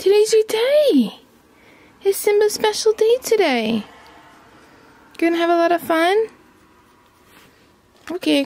Today's your day. It's Simba's special day today. Gonna have a lot of fun? Okay.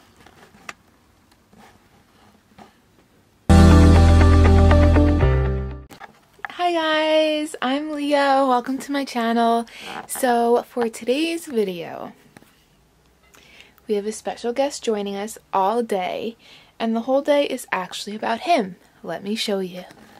Hi guys, I'm Leah. Welcome to my channel. So for today's video, we have a special guest joining us all day, and the whole day is actually about him. Let me show you.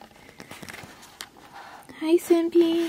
Hi Simbi.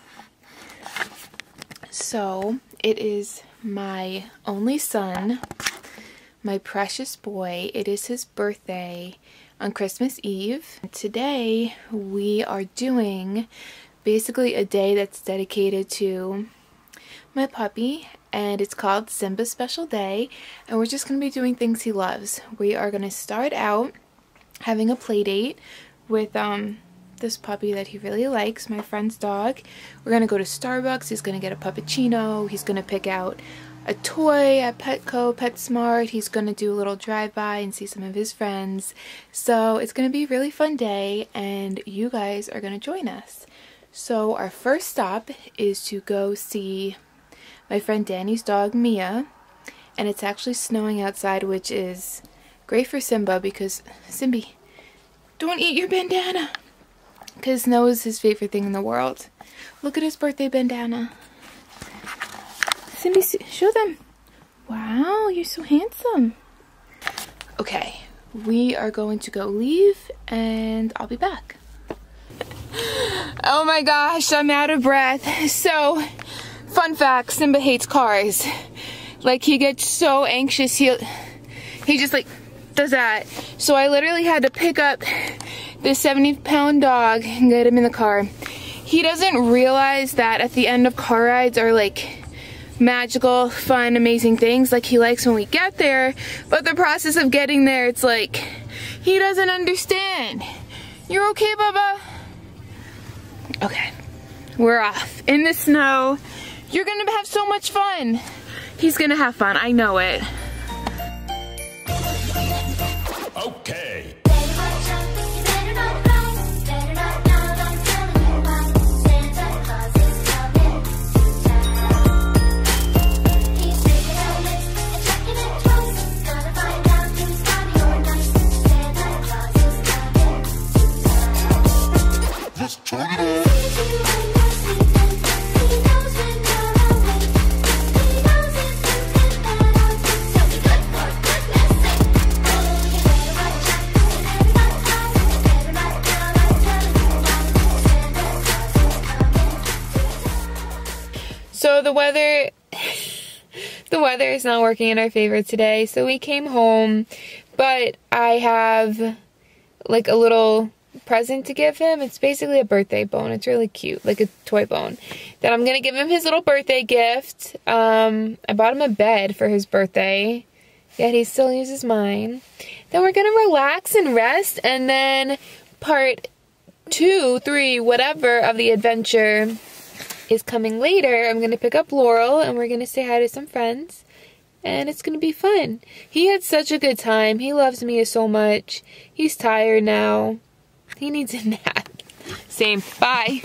So it is my only son, my precious boy. It is his birthday on Christmas Eve. Today we are doing basically a day that's dedicated to my puppy, and it's called Simba'S Special Day, and we're just going to be doing things he loves. We are going to start out having a play date with this puppy that he really likes, my friend's dog. We're going to go to Starbucks. He's going to get a puppuccino. He's going to pick out a toy at Petco, PetSmart. He's going to do a little drive-by and see some of his friends. So it's going to be a really fun day, and you guys are going to join us. So our first stop is to go see my friend Danny's dog, Mia. And it's actually snowing outside, which is great for Simba because, Simbi, don't eat your bandana. Because snow is his favorite thing in the world. Look at his birthday bandana. Simbi, show them. Wow, you're so handsome. Okay, we are going to go leave and I'll be back. Oh my gosh, I'm out of breath. So, fun fact, Simba hates cars. Like, he gets so anxious, he just like does that. So I literally had to pick up this 70-pound dog and get him in the car. He doesn't realize that at the end of car rides are like magical, fun, amazing things like he likes when we get there, but the process of getting there, it's like he doesn't understand. You're okay, Bubba? Okay, we're off in the snow. You're gonna have so much fun. He's gonna have fun, I know it. Okay. So the weather is not working in our favor today, so we came home, but I have like a little present to give him. It's basically a birthday bone. It's really cute, like a toy bone that I'm gonna give him his little birthday gift. I bought him a bed for his birthday, yet he still uses mine. Then we're gonna relax and rest, and then part 2, 3, whatever of the adventure is coming later. I'm gonna pick up Laurel and we're gonna say hi to some friends, and it's gonna be fun. He had such a good time. He loves Mia so much. He's tired now. He needs a nap. Same. Bye.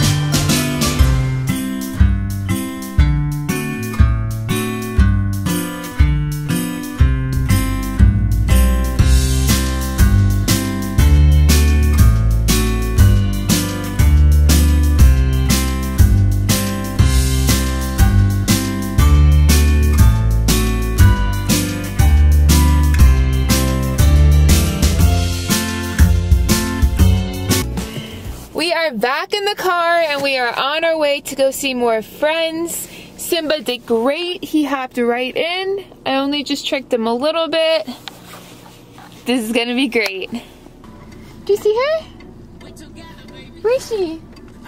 We are back in the car and we are on our way to go see more friends. Simba did great. He hopped right in. I only just tricked him a little bit. This is gonna be great. Do you see her? Where is she?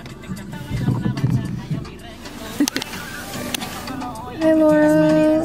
Hi, Laura.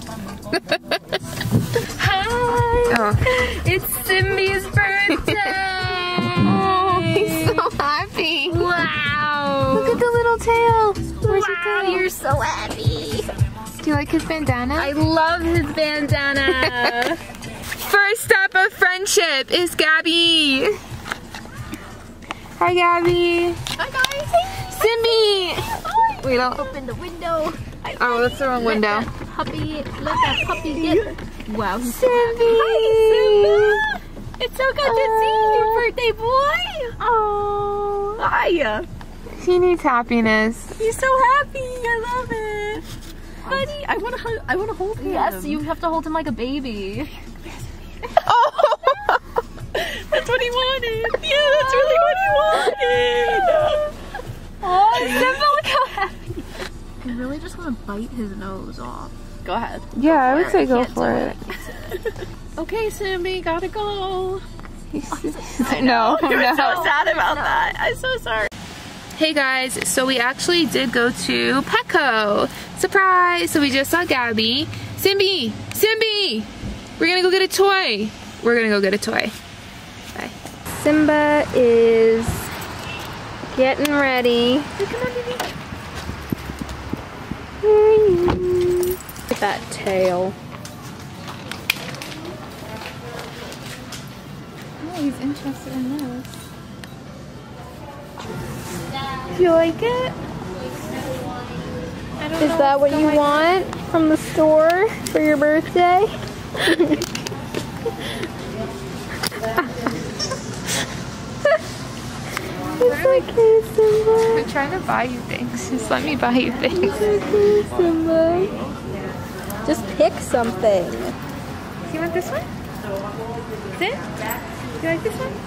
Hi. Oh. It's Simbi's birthday. He's so happy. Wow. Look at the little tail. Where's your tail? You're so happy. Do you like his bandana? I love his bandana. First step of friendship is Gabby. Hi, Gabby. Hi guys. Simbi. Hi. We don't. Open the window. Oh, that's the wrong window. Let that puppy get. Wow. Simbi. Hi, Simba. It's so good to see you, birthday boy. Oh. Hi. He needs happiness. He's so happy. I love it. Buddy, I want to hold him. Yes, you have to hold him like a baby. Oh. That's what he wanted. Yeah, that's really what he wanted. Oh, Simba, look how happy. I really just want to bite his nose off. Go ahead. Yeah, I would say go for it. Okay, Simby, gotta go. No, You're so sad about that. I'm so sorry. Hey guys, so we actually did go to Petco. Surprise! So we just saw Gabby. Simbi! Simbi! We're gonna go get a toy. We're gonna go get a toy. Bye. Simba is getting ready. Come on, baby. Look at that tail. Oh, he's interested in this. Do you like it? Is that what you want from the store for your birthday? It's okay, Simba. I'm trying to buy you things. Just let me buy you things. It's okay, Simba. Just pick something. Do you want this one? This? Do you like this one?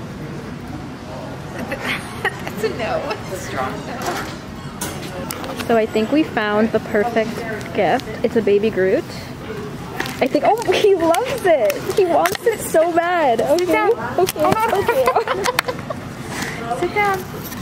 It's a no. It's a strong no. So I think we found the perfect gift. It's a baby Groot. I think, oh, he loves it. He wants it so bad. Okay, down. okay. Sit down.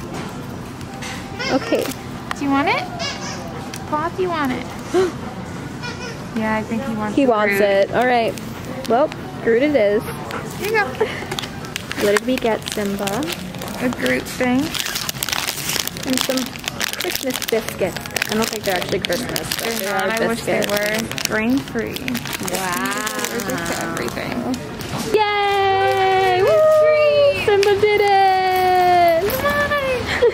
Okay. Do you want it? Paul, do you want it? Yeah, I think he wants it. He wants it. All right. Well, Groot it is. Here you go. What did we get, Simba? A Groot thing. And some Christmas biscuits. I don't think they're actually Christmas, but they are I wish they biscuits. were grain-free. Wow. Allergic to everything. Yay! Woo! Simba did it! Come on!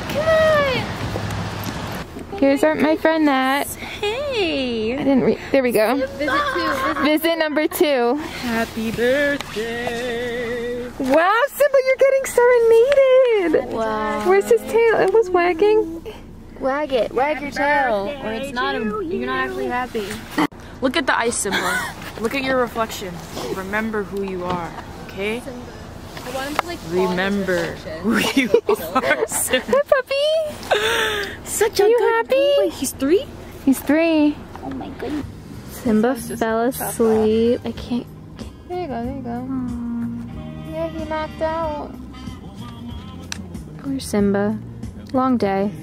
Come on! Here's my friend Nat. Hey! I didn't read. There we go. Visit Visit number 2. Happy birthday! Wow, Simba, you're getting serenaded. Wow. Where's his tail? It was wagging. Wag it. Wag your tail. Or it's not you're not actually happy. Look at the ice symbol. Look at your reflection. Remember who you are, okay? I want him to like Remember who you are. Hi, puppy. Such Are you happy? Wait, he's 3? He's 3. Oh my goodness. Simba fell asleep. I can't. There you go. There you go. Yeah, he knocked out. Poor Simba. Long day.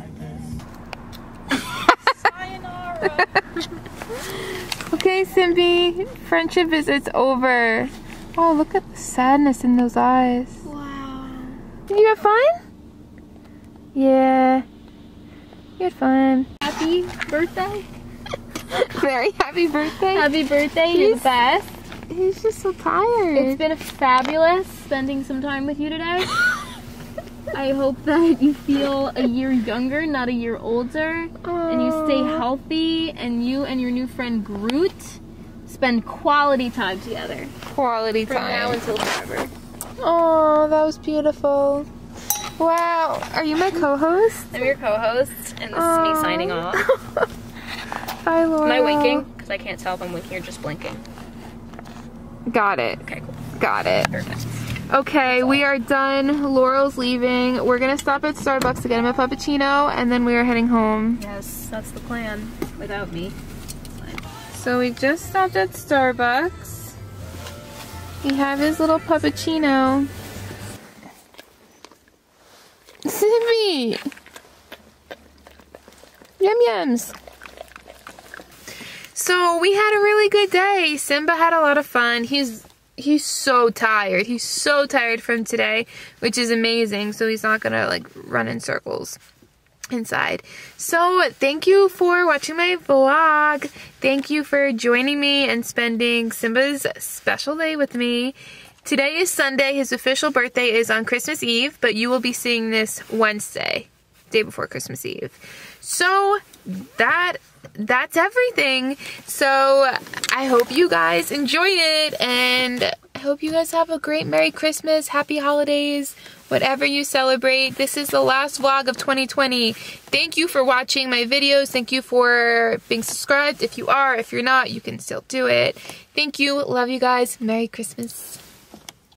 Okay, Simbi. Friendship visit's over. Oh, look at the sadness in those eyes. Wow. Did you have fun? Yeah. You had fun. Happy birthday. Very happy birthday. Happy birthday. You're the best. He's just so tired. It's been fabulous spending some time with you today. I hope that you feel a year younger, not a year older. And you stay healthy, and you and your new friend Groot spend quality time together. Quality From time. now until forever. Oh, that was beautiful. Wow. Are you my co-host? I'm your co-host, and this is me signing off. Bye, Laura. Am I winking? Because I can't tell if I'm winking or just blinking. Got it. Okay, cool. Got it. Perfect. Okay, we are done. Laurel's leaving. We're gonna stop at Starbucks to get him a puppuccino, and then we are heading home. Yes, that's the plan. Without me. So we just stopped at Starbucks. We have his little puppuccino. Simbi! Yum yums! So we had a really good day. Simba had a lot of fun. He's so tired. He's so tired from today, which is amazing. So he's not gonna like run in circles inside. So thank you for watching my vlog. Thank you for joining me and spending Simba's special day with me. Today is Sunday. His official birthday is on Christmas Eve, but you will be seeing this Wednesday, day before Christmas Eve. So that's everything. So I hope you guys enjoyed it, and I hope you guys have a great Merry Christmas, Happy Holidays, whatever you celebrate. This is the last vlog of 2020. Thank you for watching my videos. Thank you for being subscribed. If you are, if you're not, you can still do it. Thank you. Love you guys. Merry Christmas.